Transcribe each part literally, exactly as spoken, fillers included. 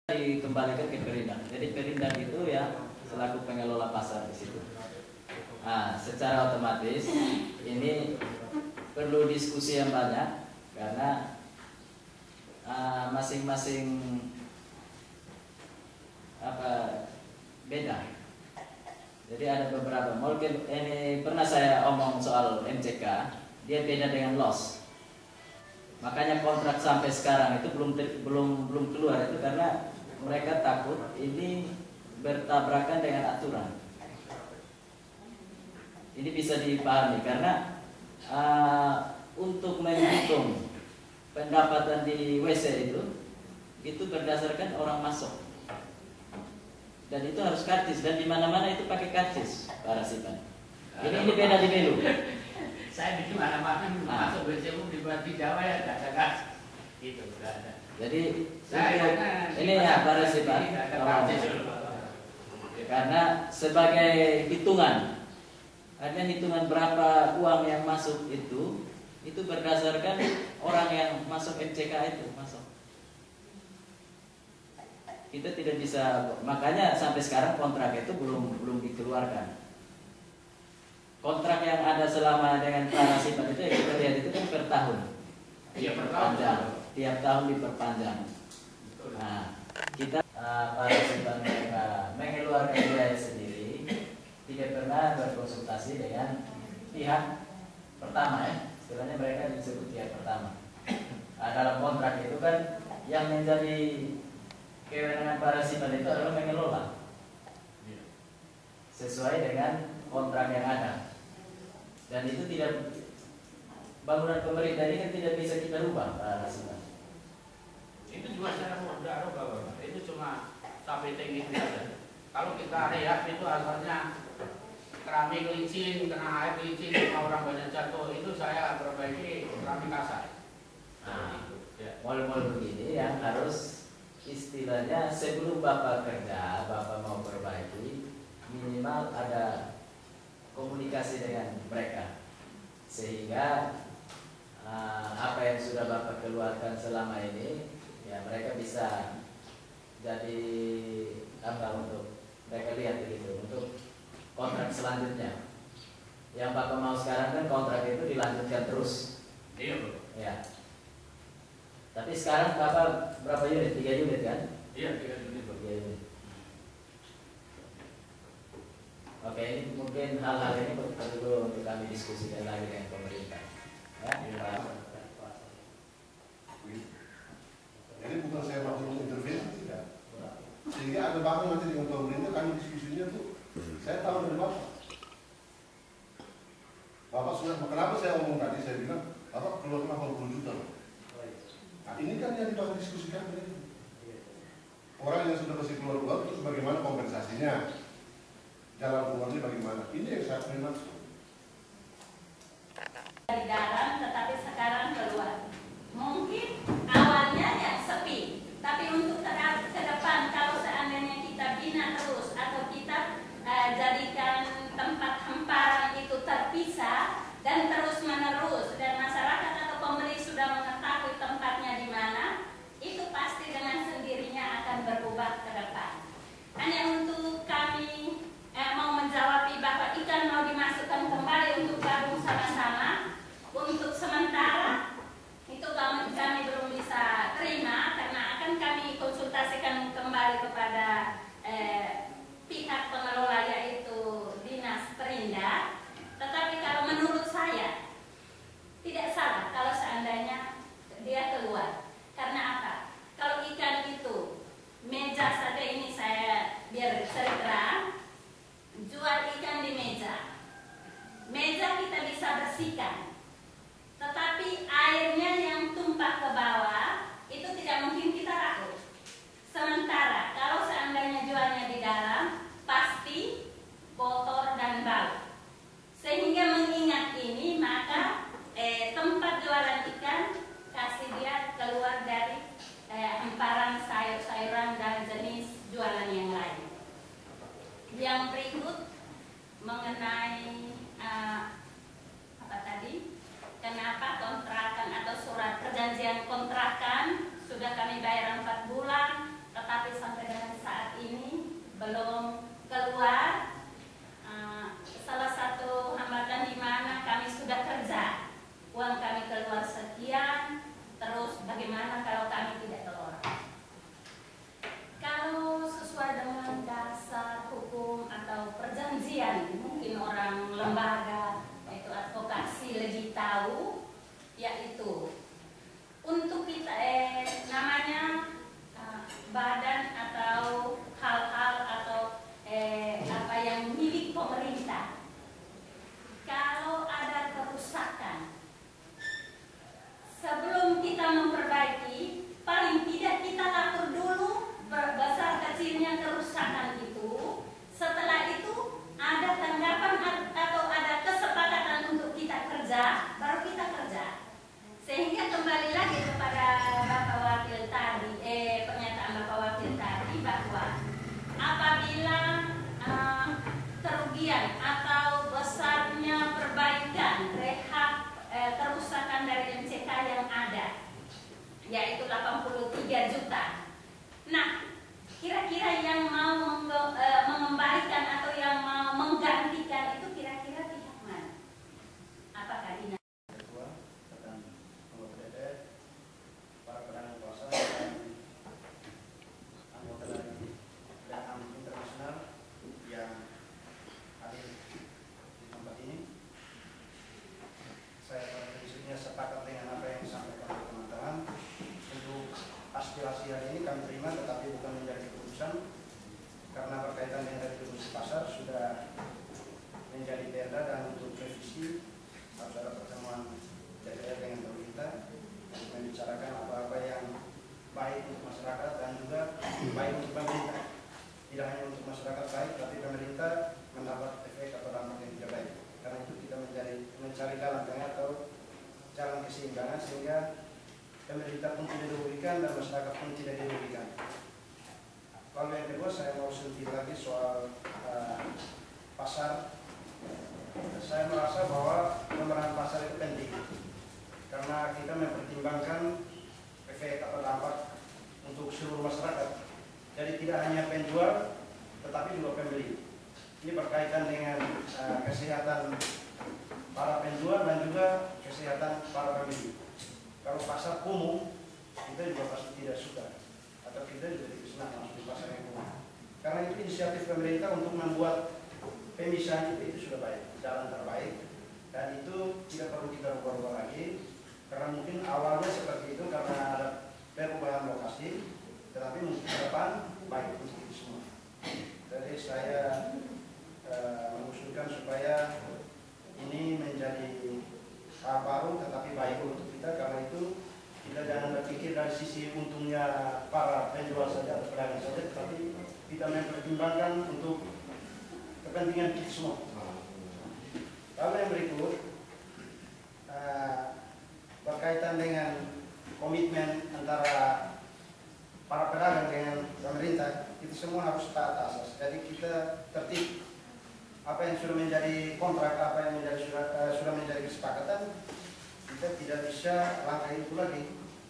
dikembalikan ke Perindak. Jadi Perindak itu ya selaku pengelola pasar di situ. Nah, secara otomatis ini perlu diskusi yang banyak karena masing-masing uh, apa beda. Jadi ada beberapa. Mungkin ini pernah saya omong soal M C K, dia beda dengan loss. Makanya kontrak sampai sekarang itu belum belum belum keluar itu karena mereka takut ini bertabrakan dengan aturan. Ini bisa dipahami karena uh, untuk menghitung pendapatan di W C itu itu berdasarkan orang masuk dan itu harus karcis dan di mana-mana itu pakai karcis para sipan. Ini ini beda di Belu. Saya di mana-mana masuk W C umum di Jawa ya tidak ada gas, itu tidak ada. Jadi saya ini ya para sipan. Karena sebagai hitungan, hanya hitungan berapa uang yang masuk itu, itu berdasarkan orang yang masuk M C K itu masuk. Kita tidak bisa, makanya sampai sekarang kontrak itu belum belum dikeluarkan. Kontrak yang ada selama dengan para sipan itu yang kita lihat itu kan per tahun. Iya per tahun. Tiap tahun diperpanjang. Nah, kita uh, para sipan mereka mengeluarkan biaya sendiri, tidak pernah berkonsultasi dengan pihak pertama ya. Istilahnya mereka disebut pihak pertama. Nah, dalam kontrak itu kan yang menjadi kewenangan para sipan itu adalah mengelola sesuai dengan kontrak yang ada. Dan itu tidak, bangunan pemerintah ini kan tidak bisa kita rubah para sipan. Itu cuma secara modal, Bapak. Itu cuma sampai tinggi saja. Kalau kita lihat itu asalnya keramik licin, kena air licin, sama orang banyak jatuh, itu saya perbaiki keramik kasar. Nah, ya. Mal-mal begini yang harus istilahnya sebelum Bapak kerja, Bapak mau perbaiki, minimal ada komunikasi dengan mereka. Sehingga uh, apa yang sudah Bapak keluarkan selama ini, ya mereka bisa jadi apa untuk mereka lihat begitu untuk kontrak selanjutnya. Yang Bapak mau sekarang kan kontrak itu dilanjutkan terus. Iya, Bro. Ya. Tapi sekarang Bapak berapa unit? Tiga unit kan? Iya, tiga unit. Tiga unit. Oke, ini mungkin hal-hal ini perlu untuk kami diskusikan lagi dengan pemerintah. Ya, ya. Jadi bukan saya mau intervensi tidak. Sehingga ada bangun nanti dengan pemerintah kami diskusinya tuh. Saya tahu dari Bapak. Bapak sudah, kenapa saya ngomong tadi, saya bilang, Bapak keluar delapan puluh juta. Nah ini kan yang dibahas diskusikan ini. Orang yang sudah pasti keluar uang, terus bagaimana kompensasinya? Jalan keluarnya bagaimana? Ini yang saya ingin maksud. Dari dalam, tetapi sekarang keluar. Mungkin awalnya yang sepi, tapi untuk ke depan, kalau seandainya kita bina terus atau kita uh, jadikan tempat hamparan itu terpisah dan terus menerus dan masyarakat atau pembeli sudah mengetahui tempatnya di mana, itu pasti dengan sendirinya akan berubah ke depan. Hanya untuk kami eh, mau menjawab Bapak ikan mau dimasukkan kembali untuk gabung sama-sama, untuk sementara itu kami, kami belum bisa terima karena akan kami konsultasikan kembali kepada eh, pihak pengelola yaitu Dinas Perindak. Tetapi kalau menurut saya tidak salah kalau seandainya dia keluar. Karena apa? Kalau ikan itu meja saja ini saya biar terang, jual ikan di meja. Meja kita bisa bersihkan. Tetapi airnya yang tumpah ke bawah itu tidak mungkin kita rakut. Sementara kalau seandainya jualnya di dalam pasti kotor dan bau. Sehingga mengingat ini maka eh, tempat jualan ikan kasih dia keluar dari eh, hamparan sayur-sayuran dan jenis jualan yang lain. Yang berikut mengenai uh, apa tadi? Kenapa kontrakan atau surat perjanjian kontrakan sudah kami bayar empat bulan, tetapi badan atau hal-hal atau eh, apa yang milik pemerintah. Kalau ada kerusakan, sebelum kita memperbaiki, paling tidak kita lapor dulu besar kecilnya kerusakan itu. Setelah itu ada tanggapan atau ada kesepakatan untuk kita kerja, baru kita kerja. Sehingga kembali lagi kepada Bapak Wakil tadi, eh pernyataan Bapak Wakil tadi bahwa apabila uh, kerugian atau besarnya perbaikan rehab eh, kerusakan dari M C K yang ada, yaitu delapan puluh tiga juta. Nah, kira-kira yang mau menge, eh, mengembalikan atau yang mau menggantikan itu kira-kira pihak mana? Apakah dinas? Aspirasi hari ini kami terima, tetapi bukan menjadi keputusan karena berkaitan dengan retribusi pasar sudah menjadi perda dan untuk revisi harus ada pertemuan D P R dengan pemerintah untuk membicarakan apa-apa yang baik untuk masyarakat dan juga baik untuk pemerintah. Tidak hanya untuk masyarakat baik, tapi pemerintah mendapat efek atau dampak yang tidak baik. Karena itu kita mencari mencari jalan tengah atau jalan keseimbangan sehingga pemerintah pun tidak dirugikan dan masyarakat pun tidak dirugikan. Lalu yang kedua, saya mau sedikit lagi soal uh, pasar. Saya merasa bahwa pemerahan pasar itu penting karena kita mempertimbangkan efek atau dampak untuk seluruh masyarakat. Jadi tidak hanya penjual, tetapi juga pembeli. Ini berkaitan dengan uh, kesehatan para penjual dan juga kesehatan para pembeli. Kalau pasar kumuh, kita juga pasti tidak suka, atau kita juga tidak senang masuk di pasar yang kumuh. Karena itu inisiatif pemerintah untuk membuat pemisahan itu, itu sudah baik, jalan terbaik, dan itu tidak perlu kita rubah-rubah lagi, karena mungkin awalnya seperti itu karena ada perubahan lokasi, tetapi mungkin ke depan baik untuk itu semua. Jadi saya e, mengusulkan supaya ini menjadi hal baru tetapi baik untuk kita, karena itu kita jangan berpikir dari sisi untungnya para penjual saja atau pedagang saja, tetapi kita mempertimbangkan untuk kepentingan kita semua. Lalu yang berikut uh, berkaitan dengan komitmen antara para pedagang dengan pemerintah, itu semua harus taat asas. Jadi kita tertib. Apa yang sudah menjadi kontrak, apa yang menjadi sudah, uh, sudah menjadi kesepakatan, kita tidak bisa langkah itu lagi.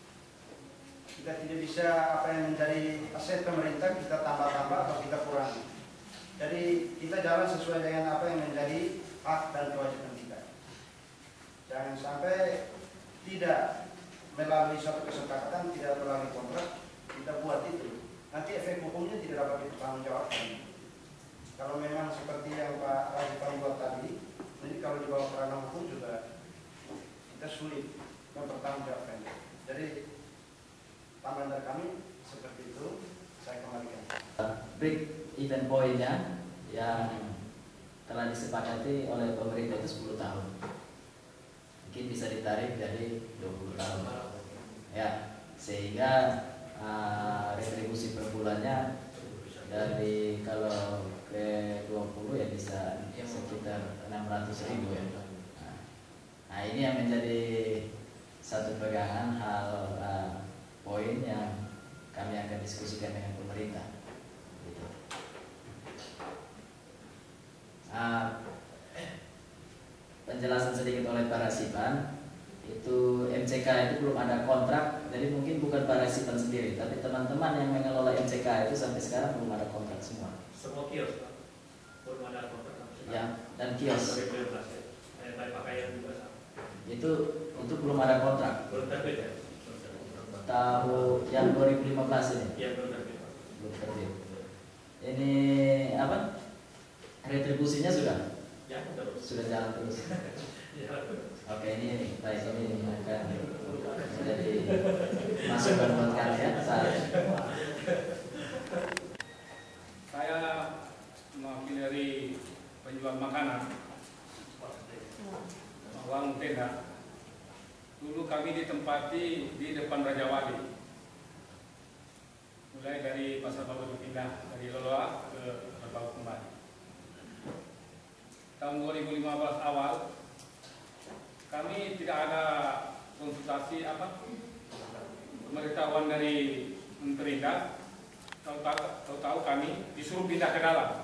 Kita tidak bisa apa yang menjadi aset pemerintah kita tambah-tambah atau kita kurangi. Jadi kita jalan sesuai dengan apa yang menjadi hak dan kewajiban kita. Jangan sampai tidak melalui suatu kesepakatan, tidak melalui kontrak, kita buat itu. Nanti efek hukumnya tidak dapat dipertanggungjawabkan. Kalau memang seperti yang Pak Rajipan buat tadi, jadi kalau dibawa ke ranah hukum juga kita sulit mempertanggungjawabkan. Jadi tambahan dari kami seperti itu, saya kembalikan. Break event poinnya yang telah disepakati oleh pemerintah itu sepuluh tahun. Mungkin bisa ditarik jadi dua puluh tahun. Ya, sehingga uh, retribusi per bulannya dari kalau ke dua puluh ya bisa sekitar enam ratus ribu ya. Nah, ini yang menjadi satu pegangan hal uh, poin yang kami akan diskusikan dengan pemerintah. Gitu. Uh, penjelasan sedikit oleh Pak Rasipan, itu M C K itu belum ada kontrak, jadi mungkin bukan Pak Rasipan sendiri, tapi teman-teman yang mengelola M C K itu sampai sekarang belum ada kontrak semua. Semua kios, Pak. Belum ada kontrak. Ya, dan kios. Baik pakaian juga sama. Itu untuk belum ada kontrak. Belum terbit ya. Tahu yang dua ribu lima belas ini? Iya, belum terbit. Belum terbit. Ini apa? Retribusinya sudah? Ya, terus. Sudah jalan terus. Ya, Oke, ini baik, ini akan menjadi masukan buat kalian saat ditempati di depan Raja Wali. Mulai dari Pasar Baru berpindah dari Loloa ke Pasar Baru kembali. Tahun dua ribu lima belas awal kami tidak ada konsultasi apa pemberitahuan dari Menteri. Tahu-tahu kami disuruh pindah ke dalam,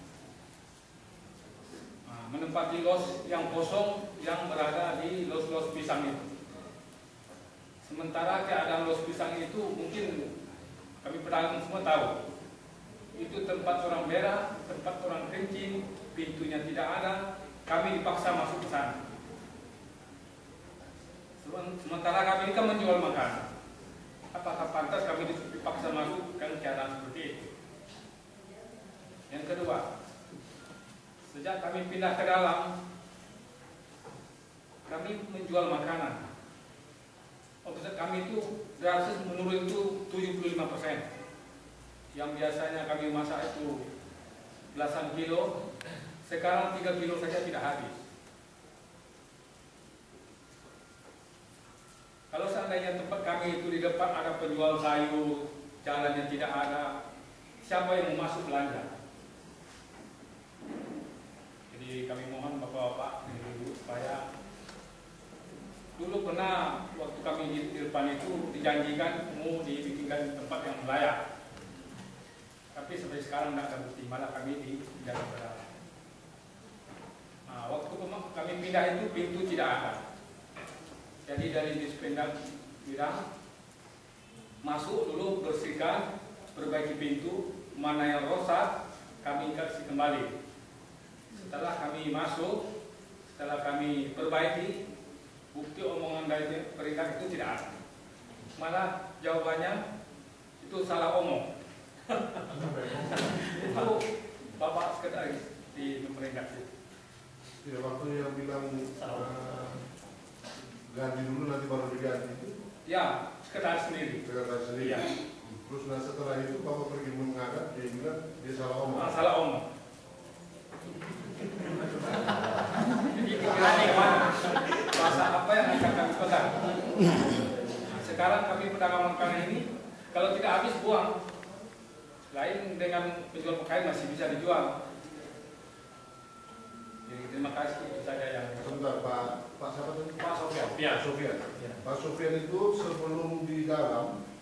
nah, menempati los yang kosong yang berada di los-los pisang itu. Sementara keadaan los pisang itu mungkin kami pedagang semua tahu, itu tempat orang merah, tempat orang kencing, pintunya tidak ada, kami dipaksa masuk ke sana. Sementara kami ini kan menjual makanan. Apakah pantas kami dipaksa masuk kan keadaan seperti itu? Yang kedua, sejak kami pindah ke dalam, kami menjual makanan. Omset kami itu drastis menurun itu tujuh puluh lima persen. Yang biasanya kami masak itu belasan kilo, sekarang tiga kilo saja tidak habis. Kalau seandainya tempat kami itu di depan ada penjual sayur, jalannya tidak ada, siapa yang mau masuk belanja? Jadi kami mohon Bapak-Bapak dulu supaya dulu pernah waktu kami di depan itu dijanjikan mau dibikinkan tempat yang layak. Tapi sampai sekarang tidak ada bukti, malah kami dipindah ke dalam. Nah, waktu kami pindah itu pintu tidak ada. Jadi dari Dispendam bilang masuk dulu, bersihkan, perbaiki pintu, mana yang rusak kami kasih kembali. Setelah kami masuk, setelah kami perbaiki, bukti omongan dari peringkat itu tidak ada. Malah jawabannya itu salah omong. Itu Bapak sekretaris di peringkat itu. Ya, waktu yang bilang uh, ganti dulu nanti baru diganti itu? Ya, sekretaris sendiri. Sekretaris sendiri. Ya. Terus nah setelah itu Bapak pergi menghadap, dia bilang dia salah omong. Ah, salah omong. Jadi pikirannya kemana? Bahasa apa yang akan kami pegang? Sekarang kami pedagang makanan ini, kalau tidak habis buang. Lain dengan penjual pakaian masih bisa dijual. Jadi terima kasih, itu saja yang. Sebentar, Pak Pak siapa tadi? Pak Sofian. Pak Sofian. Pak Sofian itu sebelum di dalam